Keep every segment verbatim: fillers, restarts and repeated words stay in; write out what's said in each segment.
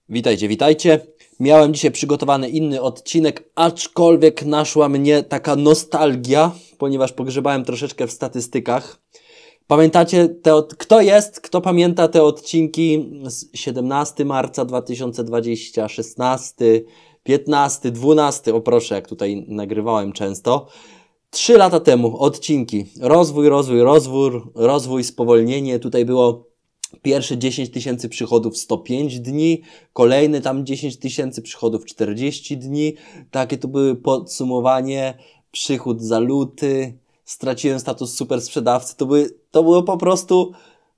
Witajcie, witajcie. Miałem dzisiaj przygotowany inny odcinek, aczkolwiek naszła mnie taka nostalgia, ponieważ pogrzebałem troszeczkę w statystykach. Pamiętacie, te od... kto jest, kto pamięta te odcinki z siedemnastego marca dwa tysiące dwudziestego, szesnastego, piętnastego, dwunastego, o proszę, jak tutaj nagrywałem często. Trzy lata temu odcinki, rozwój, rozwój, rozwój, rozwój, spowolnienie, tutaj było pierwsze dziesięć tysięcy przychodów sto pięć dni, kolejne tam dziesięć tysięcy przychodów czterdzieści dni. Takie to były podsumowanie, przychód za luty, straciłem status super sprzedawcy. To były, to było po prostu,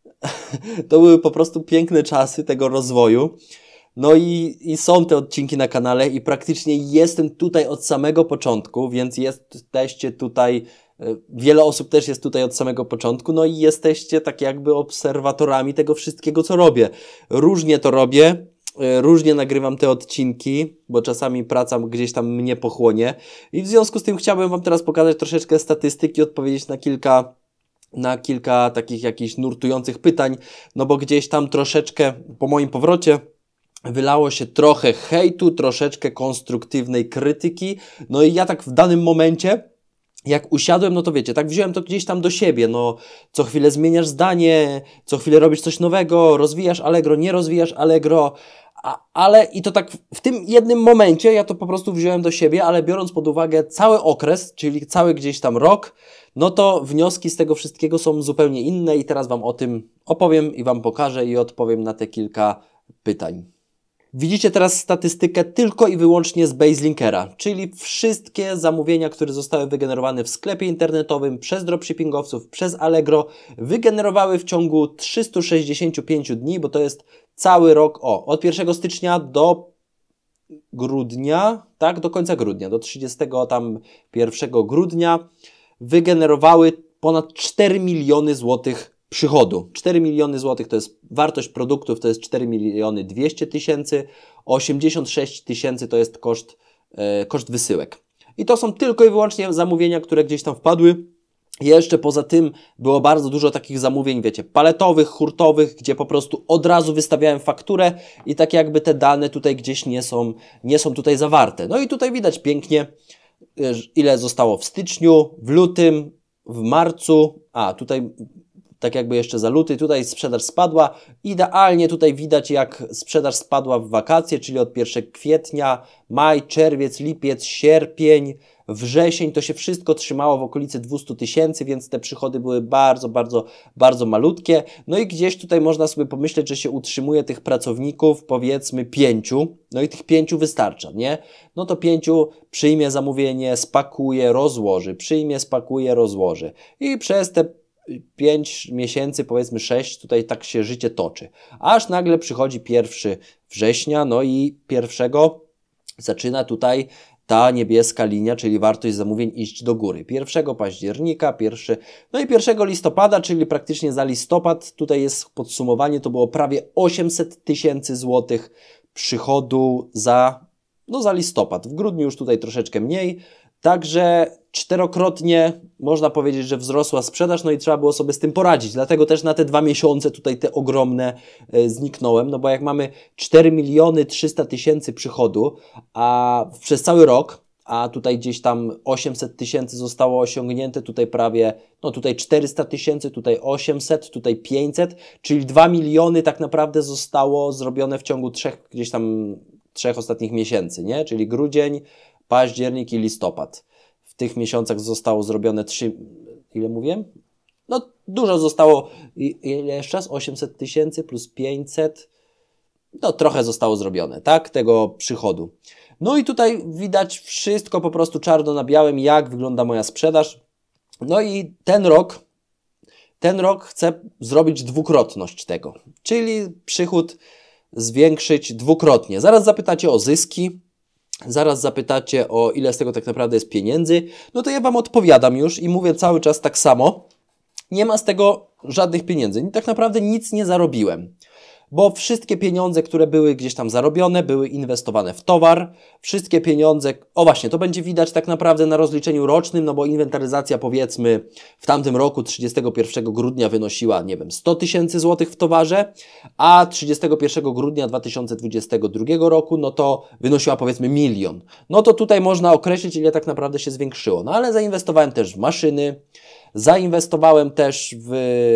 to były po prostu piękne czasy tego rozwoju. No i, i są te odcinki na kanale i praktycznie jestem tutaj od samego początku, więc jesteście tutaj, wiele osób też jest tutaj od samego początku, no i jesteście tak jakby obserwatorami tego wszystkiego, co robię. Różnie to robię, różnie nagrywam te odcinki, bo czasami praca gdzieś tam mnie pochłonie i w związku z tym chciałbym Wam teraz pokazać troszeczkę statystyki, odpowiedzieć na kilka na kilka takich jakichś nurtujących pytań, no bo gdzieś tam troszeczkę po moim powrocie wylało się trochę hejtu, troszeczkę konstruktywnej krytyki, no i ja tak w danym momencie, jak usiadłem, no to wiecie, tak wziąłem to gdzieś tam do siebie, no co chwilę zmieniasz zdanie, co chwilę robisz coś nowego, rozwijasz Allegro, nie rozwijasz Allegro, a, ale i to tak w tym jednym momencie ja to po prostu wziąłem do siebie, ale biorąc pod uwagę cały okres, czyli cały gdzieś tam rok, no to wnioski z tego wszystkiego są zupełnie inne i teraz Wam o tym opowiem i Wam pokażę i odpowiem na te kilka pytań. Widzicie teraz statystykę tylko i wyłącznie z Baselinkera, czyli wszystkie zamówienia, które zostały wygenerowane w sklepie internetowym przez dropshippingowców, przez Allegro, wygenerowały w ciągu trzystu sześćdziesięciu pięciu dni, bo to jest cały rok, o, od pierwszego stycznia do grudnia, tak, do końca grudnia, do trzydziestego pierwszego grudnia wygenerowały ponad cztery miliony złotych przychodu. cztery miliony złotych to jest wartość produktów, to jest cztery miliony dwieście tysięcy, osiemdziesiąt sześć tysięcy to jest koszt, e, koszt wysyłek. I to są tylko i wyłącznie zamówienia, które gdzieś tam wpadły. Jeszcze poza tym było bardzo dużo takich zamówień, wiecie, paletowych, hurtowych, gdzie po prostu od razu wystawiałem fakturę i tak jakby te dane tutaj gdzieś nie są, nie są tutaj zawarte. No i tutaj widać pięknie, ile zostało w styczniu, w lutym, w marcu, a tutaj tak jakby jeszcze za luty, tutaj sprzedaż spadła. Idealnie tutaj widać, jak sprzedaż spadła w wakacje, czyli od pierwszego kwietnia, maj, czerwiec, lipiec, sierpień, wrzesień, to się wszystko trzymało w okolicy dwieście tysięcy, więc te przychody były bardzo, bardzo, bardzo malutkie. No i gdzieś tutaj można sobie pomyśleć, że się utrzymuje tych pracowników, powiedzmy pięciu, no i tych pięciu wystarcza, nie? No to pięciu przyjmie zamówienie, spakuje, rozłoży, przyjmie, spakuje, rozłoży. I przez te pięć miesięcy, powiedzmy sześć, tutaj tak się życie toczy. Aż nagle przychodzi pierwszy września, no i pierwszego zaczyna tutaj ta niebieska linia, czyli wartość zamówień iść do góry. pierwszego października, pierwszy, no i pierwszego listopada, czyli praktycznie za listopad, tutaj jest podsumowanie, to było prawie osiemset tysięcy złotych przychodu za, no za listopad. W grudniu już tutaj troszeczkę mniej, także czterokrotnie można powiedzieć, że wzrosła sprzedaż, no i trzeba było sobie z tym poradzić. Dlatego też na te dwa miesiące tutaj te ogromne e, zniknąłem, no bo jak mamy cztery miliony trzysta tysięcy przychodu, a przez cały rok, a tutaj gdzieś tam osiemset tysięcy zostało osiągnięte, tutaj prawie, no tutaj czterysta tysięcy, tutaj osiemset, tutaj pięćset, czyli dwa miliony tak naprawdę zostało zrobione w ciągu trzech, gdzieś tam trzech ostatnich miesięcy, nie? Czyli grudzień, październik i listopad. W tych miesiącach zostało zrobione trzy... Ile mówiłem? No dużo zostało. Ile jeszcze raz? osiemset tysięcy plus pięćset. No trochę zostało zrobione, tak? Tego przychodu. No i tutaj widać wszystko po prostu czarno na białym, jak wygląda moja sprzedaż. No i ten rok, ten rok chcę zrobić dwukrotność tego. Czyli przychód zwiększyć dwukrotnie. Zaraz zapytacie o zyski. Zaraz zapytacie, o ile z tego tak naprawdę jest pieniędzy. No to ja Wam odpowiadam już i mówię cały czas tak samo. Nie ma z tego żadnych pieniędzy. Tak naprawdę nic nie zarobiłem. bo wszystkie pieniądze, które były gdzieś tam zarobione, były inwestowane w towar. Wszystkie pieniądze, o właśnie, to będzie widać tak naprawdę na rozliczeniu rocznym, no bo inwentaryzacja powiedzmy w tamtym roku trzydziestego pierwszego grudnia wynosiła, nie wiem, sto tysięcy złotych w towarze, a trzydziestego pierwszego grudnia dwa tysiące dwudziestego drugiego roku, no to wynosiła powiedzmy milion. No to tutaj można określić, ile tak naprawdę się zwiększyło. No ale zainwestowałem też w maszyny, zainwestowałem też w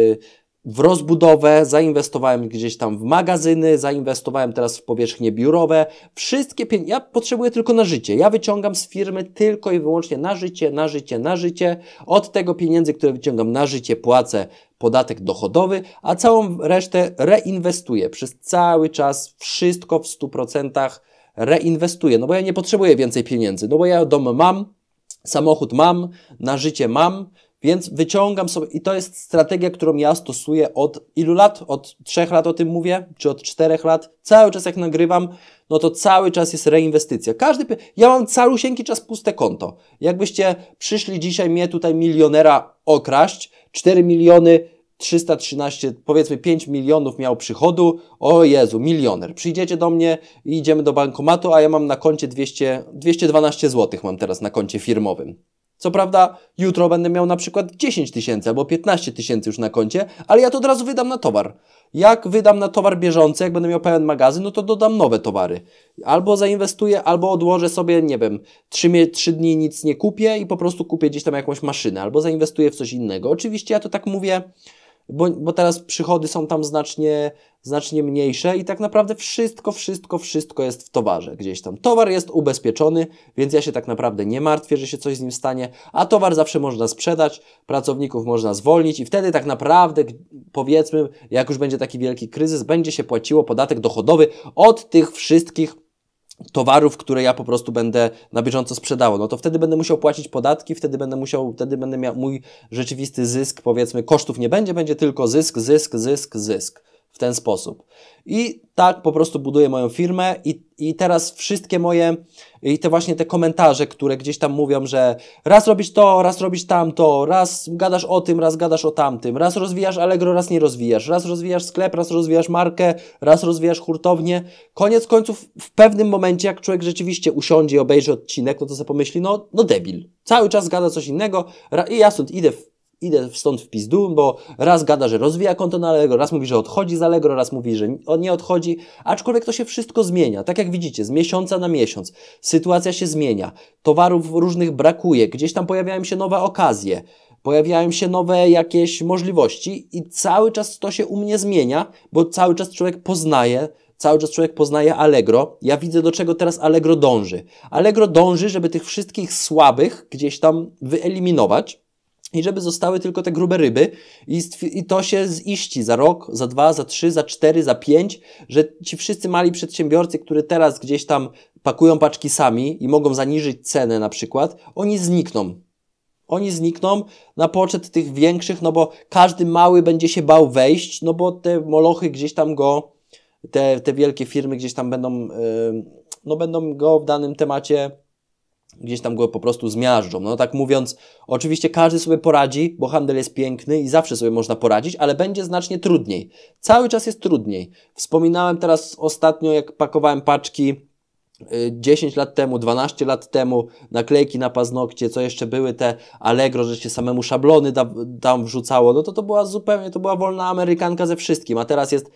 w rozbudowę, zainwestowałem gdzieś tam w magazyny, zainwestowałem teraz w powierzchnie biurowe. Wszystkie pieniądze, ja potrzebuję tylko na życie. Ja wyciągam z firmy tylko i wyłącznie na życie, na życie, na życie. Od tego pieniędzy, które wyciągam na życie, płacę podatek dochodowy, a całą resztę reinwestuję. Przez cały czas wszystko w stu procentach reinwestuję. No bo ja nie potrzebuję więcej pieniędzy. No bo ja dom mam, samochód mam, na życie mam, więc wyciągam sobie, i to jest strategia, którą ja stosuję od ilu lat? Od trzech lat o tym mówię? Czy od czterech lat? Cały czas jak nagrywam, no to cały czas jest reinwestycja. Każdy, ja mam calusieńki czas puste konto. Jakbyście przyszli dzisiaj mnie tutaj milionera okraść, cztery miliony trzysta trzynaście, powiedzmy pięć milionów miał przychodu, o Jezu, milioner. Przyjdziecie do mnie i idziemy do bankomatu, a ja mam na koncie dwieście, dwieście dwanaście złotych mam teraz na koncie firmowym. Co prawda jutro będę miał na przykład dziesięć tysięcy albo piętnaście tysięcy już na koncie, ale ja to od razu wydam na towar. Jak wydam na towar bieżący, jak będę miał pełen magazyn, no to dodam nowe towary. Albo zainwestuję, albo odłożę sobie, nie wiem, trzy dni nic nie kupię i po prostu kupię gdzieś tam jakąś maszynę, albo zainwestuję w coś innego. Oczywiście ja to tak mówię, bo, bo teraz przychody są tam znacznie, znacznie mniejsze i tak naprawdę wszystko, wszystko, wszystko jest w towarze gdzieś tam. Towar jest ubezpieczony, więc ja się tak naprawdę nie martwię, że się coś z nim stanie, a towar zawsze można sprzedać, pracowników można zwolnić i wtedy tak naprawdę, powiedzmy, jak już będzie taki wielki kryzys, będzie się płaciło podatek dochodowy od tych wszystkich towarów, które ja po prostu będę na bieżąco sprzedawał. No to wtedy będę musiał płacić podatki, wtedy będę musiał, wtedy będę miał mój rzeczywisty zysk, powiedzmy, kosztów nie będzie, będzie tylko zysk, zysk, zysk, zysk. W ten sposób. I tak po prostu buduję moją firmę i, i teraz wszystkie moje, i te właśnie te komentarze, które gdzieś tam mówią, że raz robisz to, raz robisz tamto, raz gadasz o tym, raz gadasz o tamtym, raz rozwijasz Allegro, raz nie rozwijasz, raz rozwijasz sklep, raz rozwijasz markę, raz rozwijasz hurtownię. Koniec końców w pewnym momencie, jak człowiek rzeczywiście usiądzie i obejrzy odcinek, no to sobie pomyśli, no, no debil. Cały czas gada coś innego i ja stąd idę w Idę stąd w pizdu, bo raz gada, że rozwija konto na Allegro, raz mówi, że odchodzi z Allegro, raz mówi, że nie odchodzi, aczkolwiek to się wszystko zmienia. Tak jak widzicie, z miesiąca na miesiąc sytuacja się zmienia, towarów różnych brakuje, gdzieś tam pojawiają się nowe okazje, pojawiają się nowe jakieś możliwości i cały czas to się u mnie zmienia, bo cały czas człowiek poznaje, Cały czas człowiek poznaje Allegro. Ja widzę, do czego teraz Allegro dąży. Allegro dąży, żeby tych wszystkich słabych gdzieś tam wyeliminować, i żeby zostały tylko te grube ryby i, i to się ziści za rok, za dwa, za trzy, za cztery, za pięć, że ci wszyscy mali przedsiębiorcy, którzy teraz gdzieś tam pakują paczki sami i mogą zaniżyć cenę na przykład, oni znikną. Oni znikną na poczet tych większych, no bo każdy mały będzie się bał wejść, no bo te molochy gdzieś tam go, te, te wielkie firmy gdzieś tam będą, yy, no będą go w danym temacie gdzieś tam go po prostu zmiażdżą. No tak mówiąc, oczywiście każdy sobie poradzi, bo handel jest piękny i zawsze sobie można poradzić, ale będzie znacznie trudniej. Cały czas jest trudniej. Wspominałem teraz ostatnio, jak pakowałem paczki dziesięć lat temu, dwanaście lat temu, naklejki na paznokcie, co jeszcze były te Allegro, że się samemu szablony da, tam wrzucało, no to to była zupełnie, to była wolna amerykanka ze wszystkim, a teraz jest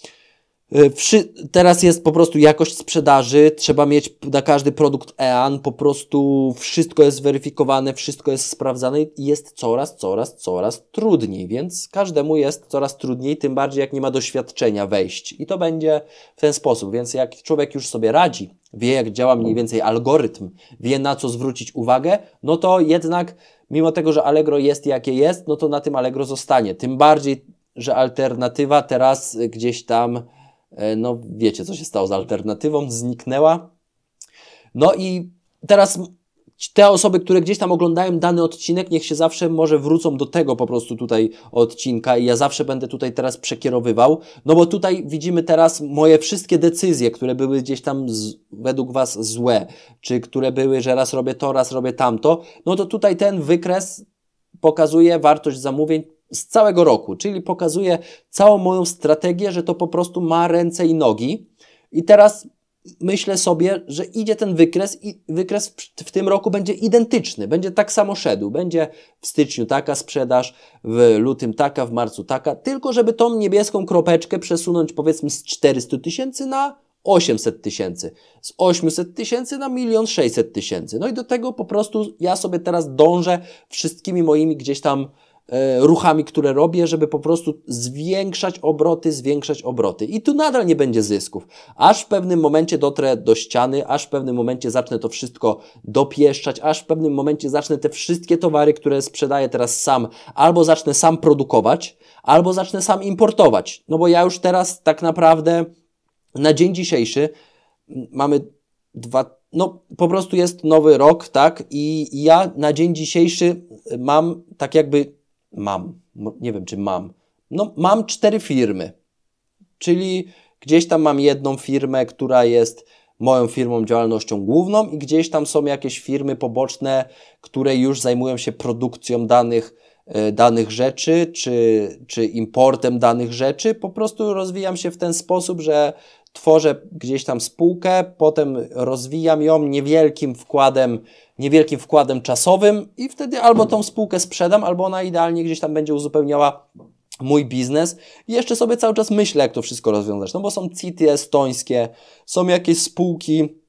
Teraz jest po prostu jakość sprzedaży, trzeba mieć na każdy produkt E A N, po prostu wszystko jest weryfikowane, wszystko jest sprawdzane i jest coraz, coraz, coraz trudniej, więc każdemu jest coraz trudniej, tym bardziej jak nie ma doświadczenia wejść i to będzie w ten sposób, więc jak człowiek już sobie radzi, wie jak działa mniej więcej algorytm, wie na co zwrócić uwagę, no to jednak mimo tego, że Allegro jest jakie jest, no to na tym Allegro zostanie, tym bardziej, że alternatywa teraz gdzieś tam, no wiecie, co się stało z alternatywą, zniknęła. No i teraz te osoby, które gdzieś tam oglądają dany odcinek, niech się zawsze może wrócą do tego po prostu tutaj odcinka i ja zawsze będę tutaj teraz przekierowywał, no bo tutaj widzimy teraz moje wszystkie decyzje, które były gdzieś tam z, według Was złe, czy które były, że raz robię to, raz robię tamto, no to tutaj ten wykres pokazuje wartość zamówień, z całego roku, czyli pokazuję całą moją strategię, że to po prostu ma ręce i nogi i teraz myślę sobie, że idzie ten wykres i wykres w, w tym roku będzie identyczny, będzie tak samo szedł, będzie w styczniu taka sprzedaż, w lutym taka, w marcu taka, tylko żeby tą niebieską kropeczkę przesunąć powiedzmy z czterystu tysięcy na osiemset tysięcy, z osiemset tysięcy na milion sześćset tysięcy. No i do tego po prostu ja sobie teraz dążę wszystkimi moimi gdzieś tam e, ruchami, które robię, żeby po prostu zwiększać obroty, zwiększać obroty. I tu nadal nie będzie zysków. Aż w pewnym momencie dotrę do ściany, aż w pewnym momencie zacznę to wszystko dopieszczać, aż w pewnym momencie zacznę te wszystkie towary, które sprzedaję teraz sam, albo zacznę sam produkować, albo zacznę sam importować. No bo ja już teraz tak naprawdę na dzień dzisiejszy mamy dwa, no po prostu jest nowy rok, tak? I ja na dzień dzisiejszy mam tak jakby, mam, nie wiem czy mam, no mam cztery firmy, czyli gdzieś tam mam jedną firmę, która jest moją firmą, działalnością główną i gdzieś tam są jakieś firmy poboczne, które już zajmują się produkcją danych danych rzeczy, czy, czy importem danych rzeczy. Po prostu rozwijam się w ten sposób, że tworzę gdzieś tam spółkę, potem rozwijam ją niewielkim wkładem, niewielkim wkładem czasowym i wtedy albo tą spółkę sprzedam, albo ona idealnie gdzieś tam będzie uzupełniała mój biznes. I jeszcze sobie cały czas myślę, jak to wszystko rozwiązać. No bo są C I T-y estońskie, są jakieś spółki,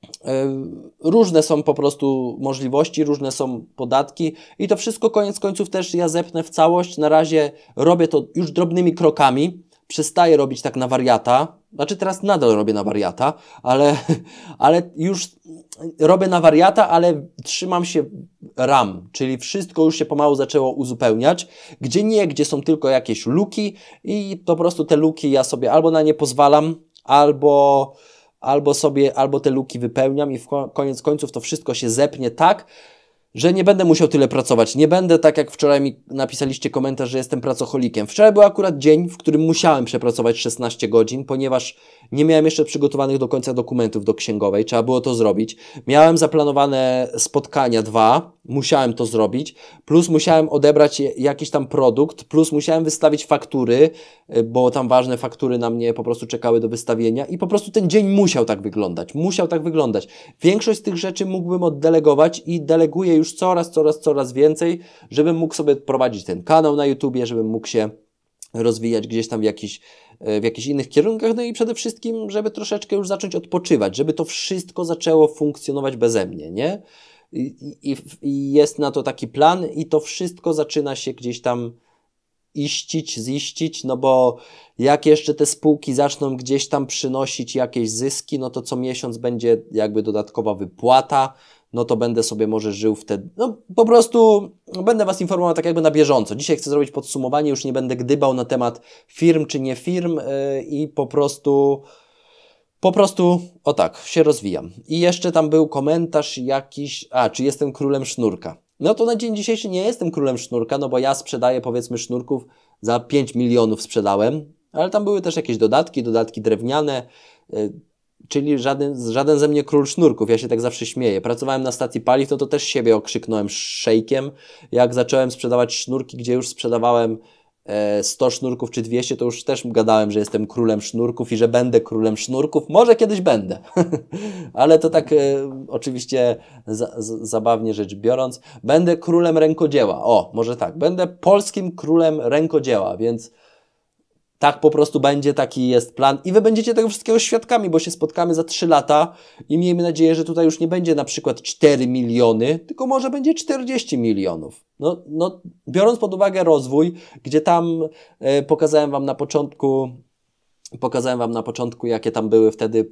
różne są po prostu możliwości, różne są podatki i to wszystko koniec końców też ja zepnę w całość. Na razie robię to już drobnymi krokami, przestaję robić tak na wariata, znaczy teraz nadal robię na wariata, ale, ale już robię na wariata, ale trzymam się ram, czyli wszystko już się pomału zaczęło uzupełniać, gdzie nie, gdzie są tylko jakieś luki i po prostu te luki ja sobie albo na nie pozwalam, albo albo sobie, albo te luki wypełniam i w koniec końców to wszystko się zepnie tak, że nie będę musiał tyle pracować. Nie będę tak, jak wczoraj mi napisaliście komentarz, że jestem pracocholikiem. Wczoraj był akurat dzień, w którym musiałem przepracować szesnaście godzin, ponieważ nie miałem jeszcze przygotowanych do końca dokumentów do księgowej. Trzeba było to zrobić. Miałem zaplanowane spotkania dwa, musiałem to zrobić, plus musiałem odebrać jakiś tam produkt, plus musiałem wystawić faktury, bo tam ważne faktury na mnie po prostu czekały do wystawienia i po prostu ten dzień musiał tak wyglądać. Musiał tak wyglądać. Większość z tych rzeczy mógłbym oddelegować i deleguję już coraz, coraz, coraz więcej, żebym mógł sobie prowadzić ten kanał na YouTubie, żebym mógł się rozwijać gdzieś tam w jakichś, w jakichś innych kierunkach, no i przede wszystkim, żeby troszeczkę już zacząć odpoczywać, żeby to wszystko zaczęło funkcjonować beze mnie, nie? I, i, i jest na to taki plan i to wszystko zaczyna się gdzieś tam iścić, ziścić, no bo jak jeszcze te spółki zaczną gdzieś tam przynosić jakieś zyski, no to co miesiąc będzie jakby dodatkowa wypłata, no to będę sobie może żył wtedy, no po prostu będę Was informował tak jakby na bieżąco. Dzisiaj chcę zrobić podsumowanie, już nie będę gdybał na temat firm czy nie firm yy, i po prostu po prostu, o tak, się rozwijam. I jeszcze tam był komentarz jakiś, a, czy jestem królem sznurka. No to na dzień dzisiejszy nie jestem królem sznurka, no bo ja sprzedaję powiedzmy sznurków, za pięć milionów sprzedałem, ale tam były też jakieś dodatki, dodatki drewniane, yy, czyli żaden, żaden ze mnie król sznurków, ja się tak zawsze śmieję. Pracowałem na stacji paliw, no to też siebie okrzyknąłem szejkiem. Jak zacząłem sprzedawać sznurki, gdzie już sprzedawałem e, sto sznurków czy dwieście, to już też gadałem, że jestem królem sznurków i że będę królem sznurków. Może kiedyś będę, ale to tak e, oczywiście za, z, zabawnie rzecz biorąc. Będę królem rękodzieła, o, może tak, będę polskim królem rękodzieła, więc tak po prostu będzie, taki jest plan i Wy będziecie tego wszystkiego świadkami, bo się spotkamy za trzy lata i miejmy nadzieję, że tutaj już nie będzie na przykład cztery miliony, tylko może będzie czterdzieści milionów. No, no, biorąc pod uwagę rozwój, gdzie tam e, pokazałem Wam na początku, pokazałem Wam na początku, jakie tam były wtedy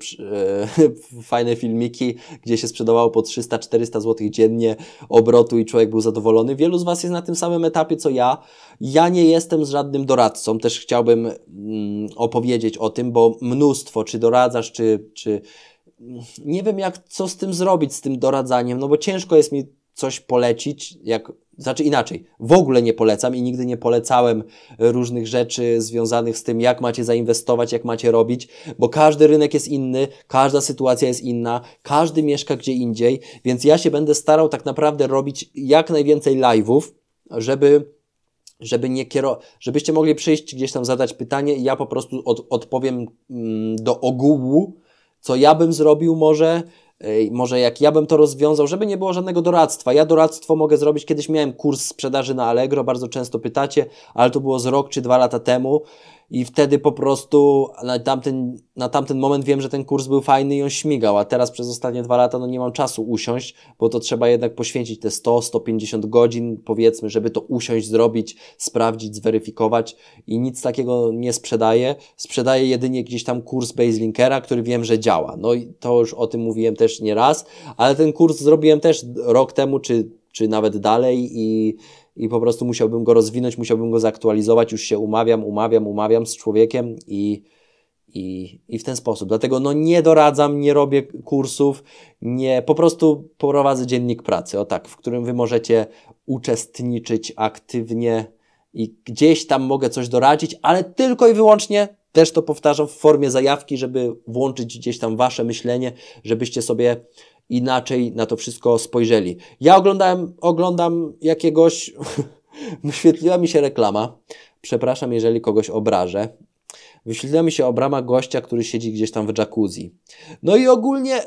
e, fajne filmiki, gdzie się sprzedawało po trzysta czterysta złotych dziennie obrotu i człowiek był zadowolony. Wielu z Was jest na tym samym etapie, co ja. Ja nie jestem żadnym doradcą, też chciałbym mm, opowiedzieć o tym, bo mnóstwo, czy doradzasz, czy, czy nie wiem jak, co z tym zrobić, z tym doradzaniem, no bo ciężko jest mi coś polecić, jak, znaczy inaczej, w ogóle nie polecam i nigdy nie polecałem różnych rzeczy związanych z tym, jak macie zainwestować, jak macie robić, bo każdy rynek jest inny, każda sytuacja jest inna, każdy mieszka gdzie indziej, więc ja się będę starał tak naprawdę robić jak najwięcej live'ów, żeby żeby nie kiero... żebyście mogli przyjść gdzieś tam zadać pytanie i ja po prostu od, odpowiem mm, do ogółu, co ja bym zrobił może, yy, może jak ja bym to rozwiązał, żeby nie było żadnego doradztwa. Ja doradztwo mogę zrobić, kiedyś miałem kurs sprzedaży na Allegro, bardzo często pytacie, ale to było z rok czy dwa lata temu. I wtedy po prostu na tamten, na tamten moment wiem, że ten kurs był fajny i on śmigał, a teraz przez ostatnie dwa lata no nie mam czasu usiąść, bo to trzeba jednak poświęcić te sto do stu pięćdziesięciu godzin, powiedzmy, żeby to usiąść, zrobić, sprawdzić, zweryfikować i nic takiego nie sprzedaję. Sprzedaję jedynie gdzieś tam kurs Baselinkera, który wiem, że działa. No i to już o tym mówiłem też nie raz, ale ten kurs zrobiłem też rok temu, czy, czy nawet dalej i I po prostu musiałbym go rozwinąć, musiałbym go zaktualizować, już się umawiam, umawiam, umawiam z człowiekiem i, i, i w ten sposób. Dlatego no nie doradzam, nie robię kursów, nie, po prostu prowadzę dziennik pracy, o tak, w którym wy możecie uczestniczyć aktywnie i gdzieś tam mogę coś doradzić, ale tylko i wyłącznie, też to powtarzam, w formie zajawki, żeby włączyć gdzieś tam wasze myślenie, żebyście sobie inaczej na to wszystko spojrzeli. Ja oglądałem, oglądam jakiegoś, wyświetliła mi się reklama, przepraszam, jeżeli kogoś obrażę, wyświetliła mi się obrama gościa, który siedzi gdzieś tam w jacuzzi. No i ogólnie,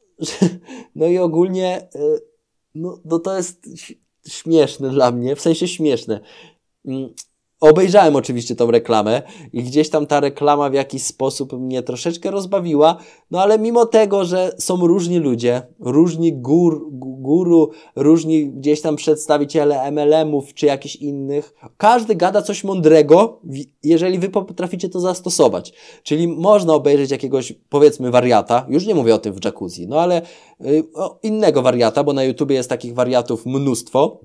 no i ogólnie, no, no to jest śmieszne dla mnie, w sensie śmieszne. Obejrzałem oczywiście tą reklamę i gdzieś tam ta reklama w jakiś sposób mnie troszeczkę rozbawiła, no ale mimo tego, że są różni ludzie, różni gór, guru, różni gdzieś tam przedstawiciele M L M-ów czy jakichś innych, każdy gada coś mądrego, jeżeli wy potraficie to zastosować. Czyli można obejrzeć jakiegoś, powiedzmy, wariata, już nie mówię o tym w jacuzzi, no ale y, o, innego wariata, bo na YouTubie jest takich wariatów mnóstwo.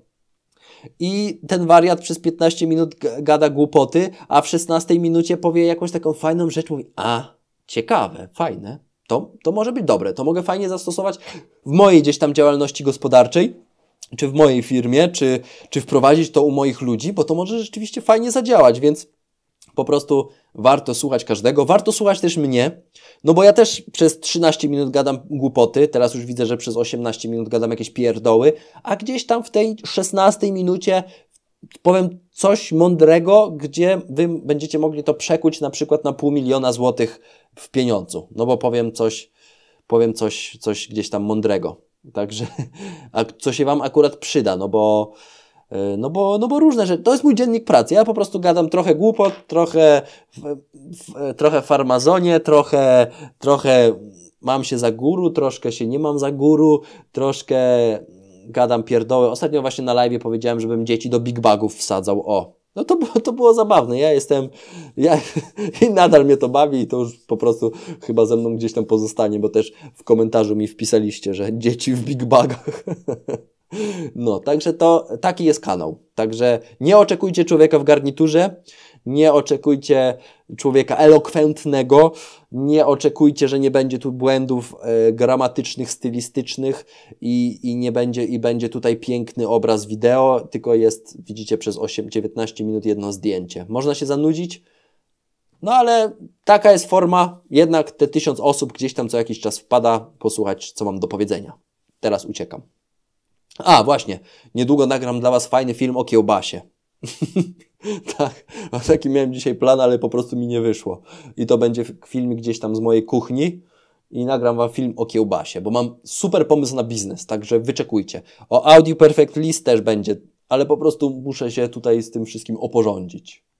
I ten wariat przez piętnaście minut gada głupoty, a w szesnastej minucie powie jakąś taką fajną rzecz, mówi, a, ciekawe, fajne, to, to może być dobre, to mogę fajnie zastosować w mojej gdzieś tam działalności gospodarczej, czy w mojej firmie, czy, czy wprowadzić to u moich ludzi, bo to może rzeczywiście fajnie zadziałać, więc po prostu warto słuchać każdego, warto słuchać też mnie, no bo ja też przez trzynaście minut gadam głupoty, teraz już widzę, że przez osiemnaście minut gadam jakieś pierdoły, a gdzieś tam w tej szesnastej minucie powiem coś mądrego, gdzie wy będziecie mogli to przekuć na przykład na pół miliona złotych w pieniądzu, no bo powiem coś, powiem coś, coś gdzieś tam mądrego, także, a co się wam akurat przyda, no bo No bo, no bo różne rzeczy. To jest mój dziennik pracy. Ja po prostu gadam trochę głupot, trochę, w, w, trochę w farmazonie, trochę, trochę mam się za guru, troszkę się nie mam za guru, troszkę gadam pierdoły. Ostatnio właśnie na live'ie powiedziałem, żebym dzieci do Big Bagów wsadzał. O, no to, to było zabawne. Ja jestem, ja, i nadal mnie to bawi i to już po prostu chyba ze mną gdzieś tam pozostanie, bo też w komentarzu mi wpisaliście, że dzieci w Big Bagach. No, także to, taki jest kanał. Także nie oczekujcie człowieka w garniturze, nie oczekujcie człowieka elokwentnego, nie oczekujcie, że nie będzie tu błędów e, gramatycznych, stylistycznych i, i nie będzie, i będzie tutaj piękny obraz wideo, tylko jest, widzicie, przez osiem dziewiętnaście minut jedno zdjęcie. Można się zanudzić, no ale taka jest forma, jednak te tysiąc osób gdzieś tam co jakiś czas wpada, posłuchać, co mam do powiedzenia. Teraz uciekam. A, właśnie, niedługo nagram dla was fajny film o kiełbasie. Tak, taki miałem dzisiaj plan, ale po prostu mi nie wyszło. I to będzie film gdzieś tam z mojej kuchni i nagram wam film o kiełbasie, bo mam super pomysł na biznes, także wyczekujcie. O Audio Perfect List też będzie, ale po prostu muszę się tutaj z tym wszystkim oporządzić.